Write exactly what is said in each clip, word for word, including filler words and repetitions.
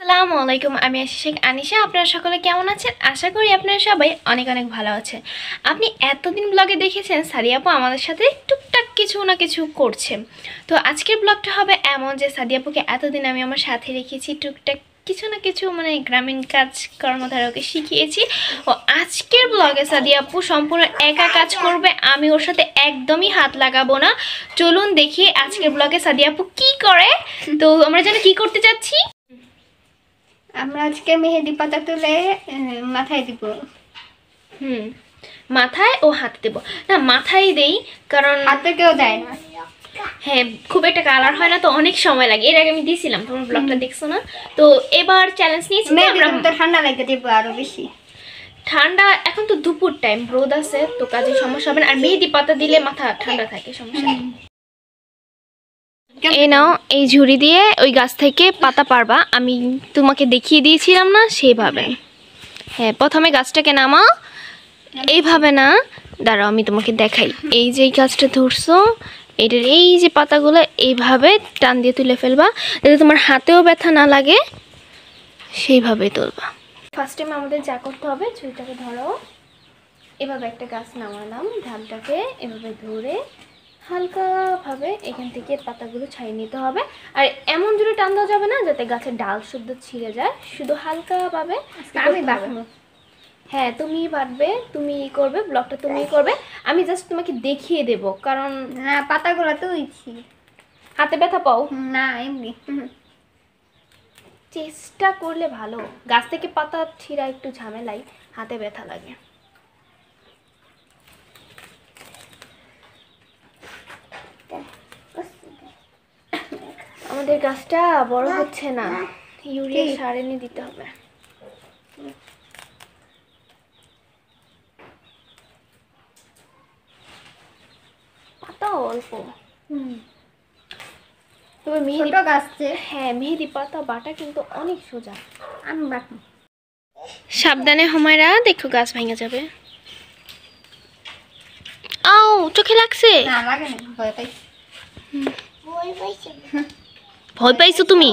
আসসালামু আলাইকুম। আমি শেখ আনিশা। আপনারা সকলে কেমন আছেন? আশা করি আপনারা সবাই অনেক অনেক ভালো আছেন। আপনি এতদিন ব্লগে দেখেছেন সাদিয়া আপু আমাদের সাথে টুকটাক কিছু না কিছু করছে। তো আজকের ব্লগটা হবে এমন যে সাদিয়া আপুকে এতদিন আমি আমার সাথে রেখেছি, টুকটাক কিছু না কিছু মানে গ্রামীণ কাজ কর্মধারকে শিখিয়েছি। ও আজকের ব্লগে সাদিয়া আপু সম্পূর্ণ একা কাজ করবে, আমি ওর সাথে একদমই হাত লাগাবো না। চলুন দেখি আজকের ব্লগে সাদিয়া আপু কি করে। তো আমরা যেন কি করতে যাচ্ছি, আমরা আজকে মেহেদি পাতা তুলে মাথায় দিব। হুম মাথায় ও হাতে দেবো না, মাথায় দেই কারণ হাতে কেউ দেয় না। হ্যাঁ, খুব একটা কালার হয় না তো অনেক সময় লাগে। এর আগে আমি দিয়েছিলাম, তোমার ব্লগটা দেখছো না? তো এবার চ্যালেঞ্জ নিয়েছি আমরা। তো ঠান্ডা লাগে দেবো আরো বেশি। ঠান্ডা এখন তো দুপুর টাইম, রোদ আছে তো কাজে সমস্যা হবে না। আর মেহেদি পাতা দিলে মাথা ঠান্ডা থাকে, সমস্যা নেই। এই নাও, এই ঝুড়ি দিয়ে ওই গাছ থেকে পাতা পারবা। আমি তোমাকে দেখিয়ে দিয়েছিলাম না সেইভাবে। হ্যাঁ, প্রথমে গাছটাকে নামাও, এইভাবে না, দাঁড়াও আমি তোমাকে দেখাই। এই যে গাছটা ধরছো, এটার এই যে পাতাগুলো এইভাবে টান দিয়ে তুলে ফেলবা, যাতে তোমার হাতেও ব্যথা না লাগে, সেইভাবে তুলবা। ফার্স্ট টাইম আমাদের যা করতে হবে, ছুরিটাকে ধরো, এভাবে একটা গাছ নামালাম, ধানটাকে এভাবে ধরে হালকাভাবে এখান থেকে পাতাগুলো ছাড়িয়ে নিতে হবে। আর এমন জোরে টান দেওয়া যাবে না যাতে গাছের ডাল শুদ্ধ ছিঁড়ে যায়, শুধু হালকাভাবে। আমি বাঁধবো। হ্যাঁ, তুমি বাঁধবে, তুমি করবে, ব্লগটা তুমি করবে, আমি জাস্ট তোমাকে দেখিয়ে দেব। কারণ না, পাতাগুলো তো ইচ্ছি হাতে ব্যথা পাও না, এমনি চেষ্টা করলে ভালো। গাছ থেকে পাতা ছিঁড়া একটু ঝামেলাই, হাতে ব্যথা লাগে। আমাদের গাছটা বড় হচ্ছে না, ইউরিয়া সার এনে দিতে হবে। পাতা অল্প, তবে মেহেদি গাছছে। হ্যাঁ, মেহেদি পাতা বাটা কিন্তু অনেক সোজা। আমি বাটবো। সাবধানে হুমায়রা, দেখো গাছ ভেঙে যাবে। আও, চোখে লাগছে? না লাগে না, ভয় পাইছি। ভয় পাইছো তুমি?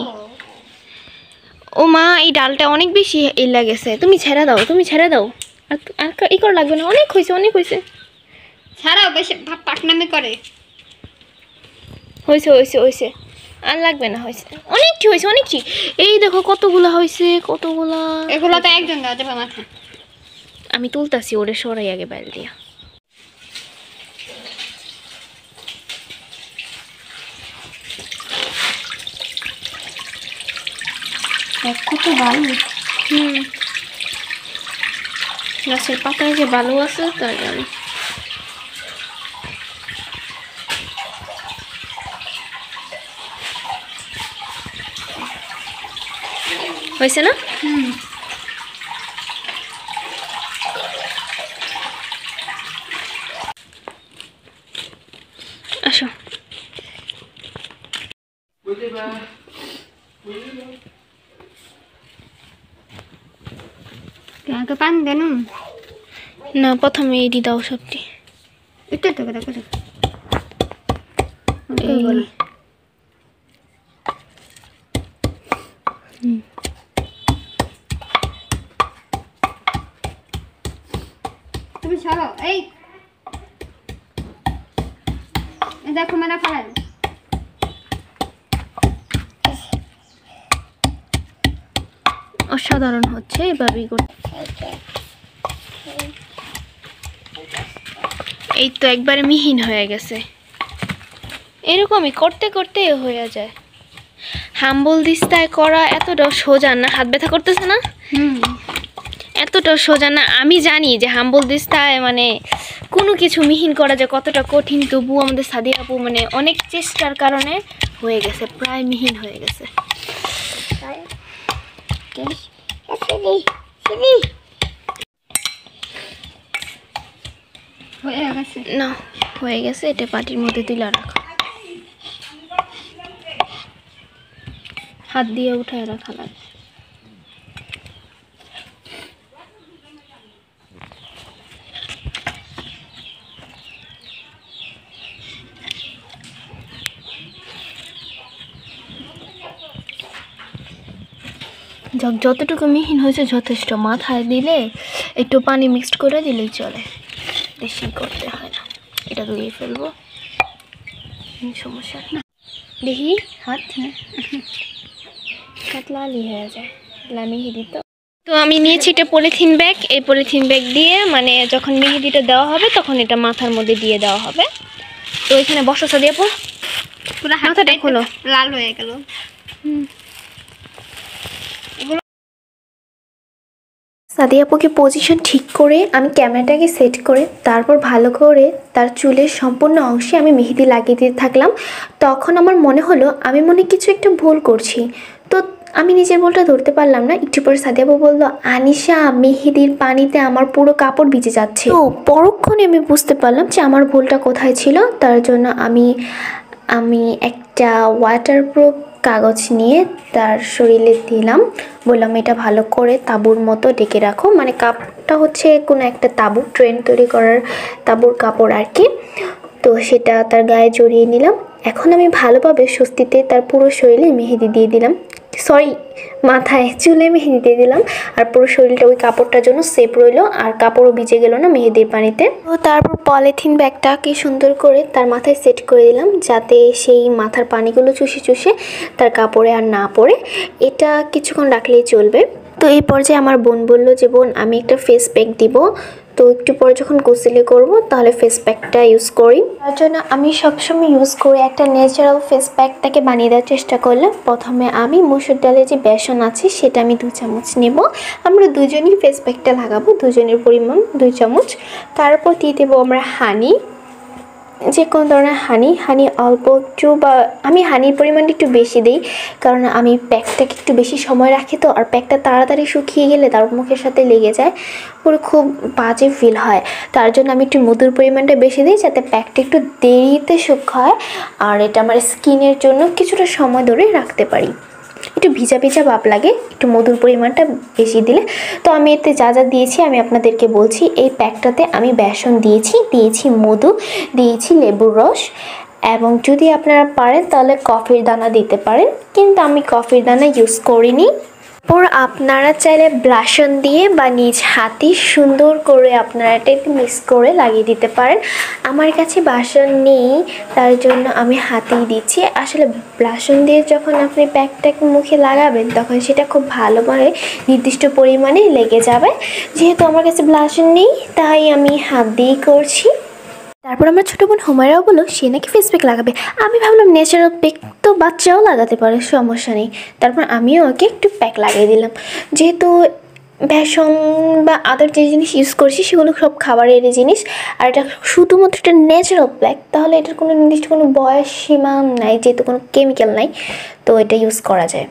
ও মা, এই ডালটা অনেক বেশি ইল্লা গেছে, তুমি ছেড়ে দাও, তুমি ছেড়ে দাও। আর আর ই করা লাগবে না, অনেক হয়েছে, অনেক হয়েছে। ছাড়াও, বেশি পাকনামি করে। হয়েছে হয়েছে হয়েছে, আর লাগবে না, হয়েছে অনেক কি হয়েছে, অনেক কি। এই দেখো কতগুলা হয়েছে, কতগুলা। এগুলো তো একজন দেওয়া যাবে মাথা। আমি তুলতাছি, ওরে সরাই আগে বাইল দিয়া। কত ভালো। হুম, গাছের পাতায় যে ভালো আছে তাই জানি। হয়েছে না? হুম, আসো। আগে পানি দেন না, প্রথমে এডি দাও সবটি। এটা তো কথা কথা তুমি সরো। এই দেখো মানে ফেলাই অসাধারণ হচ্ছে, এভাবেই করতে। এই তো একবারে মিহিন হয়ে গেছে। এরকমই করতে করতে হয়ে যায়। হাম্বল দিস্তায় করা এতটা সোজা না, হাত ব্যথা করতেছে না? হুম, এতটা সোজা না। আমি জানি যে হাম্বল দিস্তায় মানে কোনো কিছু মিহিন করা যে কতটা কঠিন, তবু আমাদের সাদিয়া আপু মানে অনেক চেষ্টার কারণে হয়ে গেছে, প্রায় মিহিন হয়ে গেছে। হয়ে গেছে না, হয়ে গেছে। এটা পাটির মধ্যে তুলে রাখো, হাত দিয়ে উঠায় রাখা লাগবে। যাক যতটুকু মিহিন হয়েছে যথেষ্ট, মাথায় দিলে একটু পানি মিক্সড করে দিলেই চলে, বেশি করতে হয় না। এটা ধুয়ে ফেলবো, সমস্যা না। দেখি হাত হাত লালই হয়ে যায়, মেহেদি তো। তো আমি নিয়েছি এটা পলিথিন ব্যাগ, এই পলিথিন ব্যাগ দিয়ে মানে যখন মেহেদিটা দেওয়া হবে তখন এটা মাথার মধ্যে দিয়ে দেওয়া হবে। তো এখানে বসো সাদিয়া আপু, পুরো হাতটা খোলো, লাল হয়ে গেল। সাদিয়া আপুকে পজিশন ঠিক করে আমি ক্যামেরাটাকে সেট করে তারপর ভালো করে তার চুলের সম্পূর্ণ অংশে আমি মেহেদি লাগিয়ে দিতে থাকলাম। তখন আমার মনে হলো আমি মনে কিছু একটা ভুল করছি, তো আমি নিজের ভুলটা ধরতে পারলাম না। একটু পরে সাদিয়া আপু বললো, আনিশা মেহেদির পানিতে আমার পুরো কাপড় ভিজে যাচ্ছে। তো পরক্ষণে আমি বুঝতে পারলাম যে আমার ভুলটা কোথায় ছিল। তার জন্য আমি আমি একটা ওয়াটারপ্রুফ কাগজ নিয়ে তার শরীরে দিলাম, বললাম এটা ভালো করে তাঁবুর মতো ডেকে রাখো, মানে কাপড়টা হচ্ছে কোনো একটা তাঁবু, ট্রেন তৈরি করার তাঁবুর কাপড় আর কি। তো সেটা তার গায়ে জড়িয়ে নিলাম। এখন আমি ভালোভাবে স্বস্তিতে তার পুরো শরীরে মেহেদি দিয়ে দিলাম, সরি মাথায় চুলে মেহেদি দিয়ে দিলাম, আর পুরো শরীরটা ওই কাপড়টার জন্য সেফ রইলো, আর কাপড়ও ভিজে গেল না মেহেদির পানিতে। তো তারপর পলিথিন ব্যাগটাকে সুন্দর করে তার মাথায় সেট করে দিলাম, যাতে সেই মাথার পানিগুলো চুষে চুষে তার কাপড়ে আর না পড়ে। এটা কিছুক্ষণ রাখলেই চলবে। তো এই পর্যায়ে আমার বোন বলল যে বোন আমি একটা ফেস প্যাক দিব, তো একটু পরে যখন গোসলে করবো তাহলে ফেস প্যাকটা ইউজ করি। তার জন্য আমি সবসময় ইউজ করি একটা ন্যাচারাল ফেস প্যাকটাকে বানিয়ে দেওয়ার চেষ্টা করলাম। প্রথমে আমি মসুর ডালের যে বেসন আছে সেটা আমি দু চামচ নেব, আমরা দুজনই ফেস প্যাকটা লাগাবো, দুজনের পরিমাণ দুই চামচ। তারপর দিয়ে দেবো আমরা হানি, যে কোনো ধরনের হানি, হানি অল্প একটু, বা আমি হানির পরিমাণটা একটু বেশি দিই কারণ আমি প্যাকটাকে একটু বেশি সময় রাখি তো, আর প্যাকটা তাড়াতাড়ি শুকিয়ে গেলে তার মুখের সাথে লেগে যায়, পুরো খুব বাজে ফিল হয়। তার জন্য আমি একটু মধুর পরিমাণটা বেশি দিই যাতে প্যাকটা একটু দেরিতে শুকায়, আর এটা আমার স্কিনের জন্য কিছুটা সময় ধরে রাখতে পারি। একটু ভিজা ভিজা ভাব লাগে একটু মধুর পরিমাণটা বেশি দিলে। তো আমি এতে যা যা দিয়েছি আমি আপনাদেরকে বলছি। এই প্যাকটাতে আমি বেসন দিয়েছি, দিয়েছি মধু, দিয়েছি লেবুর রস, এবং যদি আপনারা পারেন তাহলে কফির দানা দিতে পারেন, কিন্তু আমি কফির দানা ইউজ করিনি। পর আপনারা চাইলে ব্লাশন দিয়ে বা নিজ হাতে সুন্দর করে আপনারা এটা একটু মিক্স করে লাগিয়ে দিতে পারেন। আমার কাছে ব্লাশন নেই তার জন্য আমি হাতেই দিচ্ছি। আসলে ব্লাশন দিয়ে যখন আপনি প্যাকটাকে মুখে লাগাবেন তখন সেটা খুব ভালোভাবে নির্দিষ্ট পরিমাণে লেগে যাবে। যেহেতু আমার কাছে ব্লাশন নেই তাই আমি হাত দিয়েই করছি। তারপর আমার ছোটো বোন হুমায়রাও বললো সে নাকি ফেস প্যাক লাগাবে। আমি ভাবলাম ন্যাচারাল প্যাক তো বাচ্চাও লাগাতে পারে, সমস্যা নেই। তারপর আমিও ওকে একটু প্যাক লাগিয়ে দিলাম। যেহেতু বেসন বা আদার যে জিনিস ইউজ করছি সেগুলো সব খাবারের জিনিস, আর এটা শুধুমাত্র একটা ন্যাচারাল প্যাক, তাহলে এটার কোনো নির্দিষ্ট কোনো বয়স সীমা নাই, যেহেতু কোনো কেমিক্যাল নাই, তো এটা ইউজ করা যায়।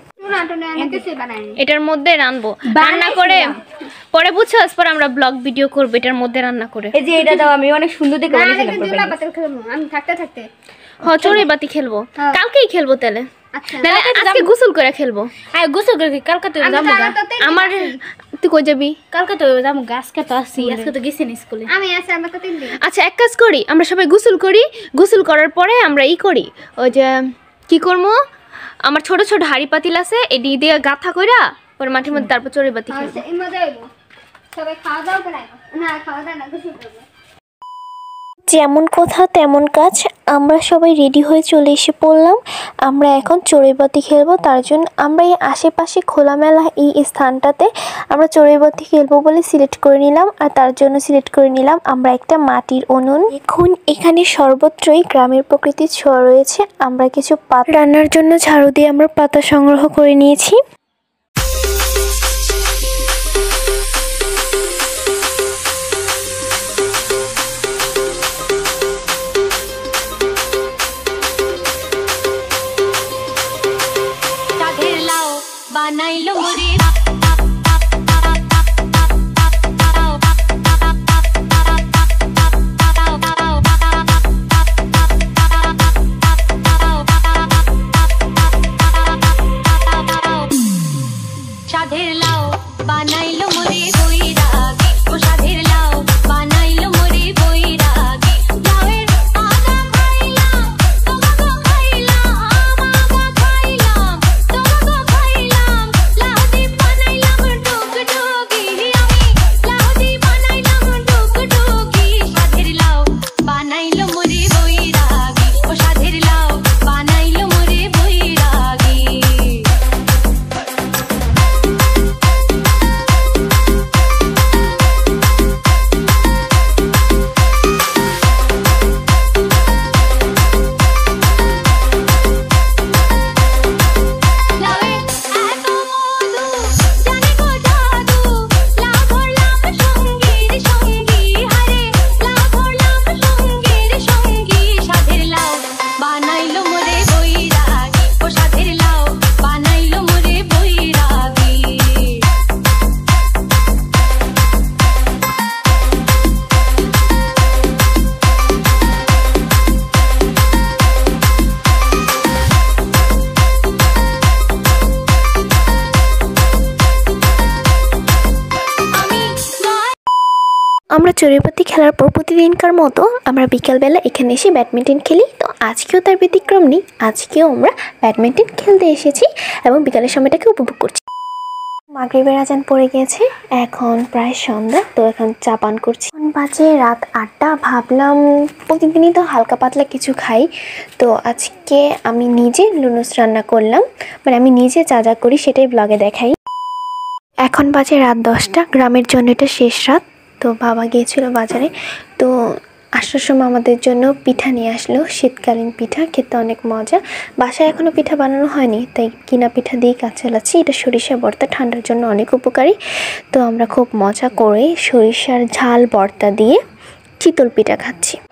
এটার মধ্যে রান্নাবো, রান্না করে পরে বুঝছস, পরে আমরা ব্লগ ভিডিও করব এটার মধ্যে রান্না করে। এই যে এটা দাও, আমি অনেক সুন্দর দেখে বানিয়েছিলাম। আমি থাকতে থাকতে হ্যাঁ চড়ুই বাতি খেলবো, কালকেই খেলবো তাহলে। আচ্ছা আজকে গোসল করে খেলবো। আর গোসল করে কালকে তো যাবো, আমার তুই কই যাবি? কালকে তো যাবো, আজকে তো আসি, আজকে তো গেছি না স্কুলে। আমি আছি, আমরা তো তিন দিন। আচ্ছা এক কাজ করি, আমরা সবাই গোসল করি, গোসল করার পরে আমরা ই করি, ওই যে কি করবো, আমার ছোট ছোট হাড়ি পাতিল আছে এডি দিয়ে গাথা কইরা পরে মাটির মধ্যে তারপর চড়ুই বাতি খেলবো। আচ্ছা এই মজা হইবো, সবাই খাওয়া দাওয়া করে না, খাওয়া দাওয়া না, গোসল করব। যেমন কথা তেমন কাজ, আমরা সবাই রেডি হয়ে চলে এসে পড়লাম। আমরা এখন চড়ুইবাতি খেলবো, তার জন্য আমরা এই আশেপাশে খোলামেলা এই স্থানটাতে আমরা চড়ুইবাতি খেলবো বলে সিলেক্ট করে নিলাম, আর তার জন্য সিলেক্ট করে নিলাম আমরা একটা মাটির উনুন। এখন এখানে সর্বত্রই গ্রামের প্রকৃতির ছোঁয়া রয়েছে। আমরা কিছু পাতা রান্নার জন্য ঝাড়ু দিয়ে আমরা পাতা সংগ্রহ করে নিয়েছি। বানাইলো মুড়ি সাধের লাউ বানাইলো মুড়ি বইরা ও সাধের লাউ বানাইলো মুড়ি বইরা লাউয়ের আদা খাইলাম তোমাকে খাইলাম আমাকে খাইলাম তোমাকে খাইলাম লাদি পান আমরা চড়ুইপাতি খেলার পর প্রতিদিনকার মতো আমরা বিকালবেলা এখানে এসে ব্যাডমিন্টন খেলি। তো আজকেও তার ব্যতিক্রম নেই, আজকেও আমরা ব্যাডমিন্টন খেলতে এসেছি এবং বিকালের সময়টাকে উপভোগ করছি। মাগরিবের আজান পড়ে গিয়েছে, এখন প্রায় সন্ধ্যা। তো এখন চা পান করছি। এখন বাজে রাত আটটা। ভাবলাম প্রতিদিনই তো হালকা পাতলা কিছু খাই, তো আজকে আমি নিজে নুডলস রান্না করলাম, মানে আমি নিজে যা যা করি সেটাই ব্লগে দেখাই। এখন বাজে রাত দশটা, গ্রামের জন্য এটা শেষ রাত। তো বাবা গিয়েছিল বাজারে, তো আসার সময় আমাদের জন্য পিঠা নিয়ে আসলো, শীতকালীন পিঠা, খেতে অনেক মজা। বাসায় এখনও পিঠা বানানো হয়নি, তাই কিনা পিঠা দিয়ে কাজ চালাচ্ছি। এটা সরিষা ভর্তা, ঠান্ডার জন্য অনেক উপকারী। তো আমরা খুব মজা করে সরিষার ঝাল ভর্তা দিয়ে চিতল পিঠা খাচ্ছি।